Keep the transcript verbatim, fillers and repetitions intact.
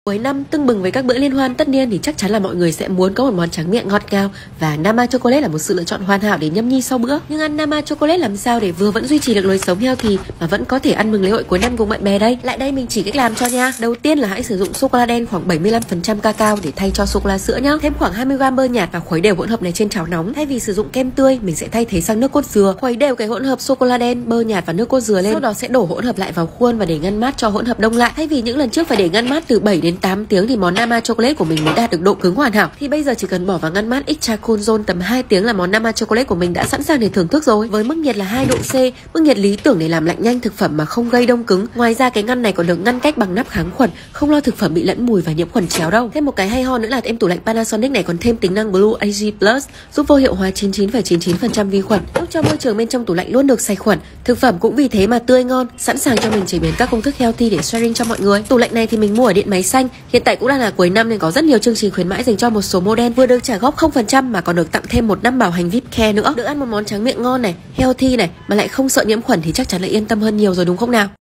Cuối năm tưng bừng với các bữa liên hoan tất niên thì chắc chắn là mọi người sẽ muốn có một món tráng miệng ngọt ngào, và Nama Chocolate là một sự lựa chọn hoàn hảo để nhâm nhi sau bữa. Nhưng ăn Nama Chocolate làm sao để vừa vẫn duy trì được lối sống healthy mà vẫn có thể ăn mừng lễ hội cuối năm cùng bạn bè đây? Lại đây mình chỉ cách làm cho nha. Đầu tiên là hãy sử dụng sô cô la đen khoảng bảy mươi lăm phần trăm cacao để thay cho sô cô la sữa nhá. Thêm khoảng hai mươi gam bơ nhạt và khuấy đều hỗn hợp này trên chảo nóng. Thay vì sử dụng kem tươi, mình sẽ thay thế sang nước cốt dừa. Khuấy đều cái hỗn hợp sô cô la đen, bơ nhạt và nước cốt dừa lên. Sau đó sẽ đổ hỗn hợp lại vào khuôn và để ngăn mát cho hỗn hợp đông lại. Thay vì những lần trước phải để ngăn mát từ bảy đến tám tiếng thì món Nama Chocolate của mình mới đạt được độ cứng hoàn hảo, thì bây giờ chỉ cần bỏ vào ngăn mát extra cool zone tầm hai tiếng là món Nama Chocolate của mình đã sẵn sàng để thưởng thức rồi. Với mức nhiệt là hai độ C, mức nhiệt lý tưởng để làm lạnh nhanh thực phẩm mà không gây đông cứng. Ngoài ra cái ngăn này còn được ngăn cách bằng nắp kháng khuẩn, không lo thực phẩm bị lẫn mùi và nhiễm khuẩn chéo đâu. Thêm một cái hay ho nữa là em tủ lạnh Panasonic này còn thêm tính năng Blue a giê Plus, giúp vô hiệu hóa chín mươi chín phẩy chín mươi chín phần trăm vi khuẩn, giúp cho môi trường bên trong tủ lạnh luôn được sạch khuẩn. Thực phẩm cũng vì thế mà tươi ngon, sẵn sàng cho mình chế biến các công thức healthy để sharing cho mọi người. Tủ lạnh này thì mình mua ở Điện Máy Xanh, hiện tại cũng đang là cuối năm nên có rất nhiều chương trình khuyến mãi dành cho một số model, vừa được trả góp không phần trăm mà còn được tặng thêm một năm bảo hành vê i pê Care nữa. Được ăn một món tráng miệng ngon này, healthy này mà lại không sợ nhiễm khuẩn thì chắc chắn là yên tâm hơn nhiều rồi đúng không nào?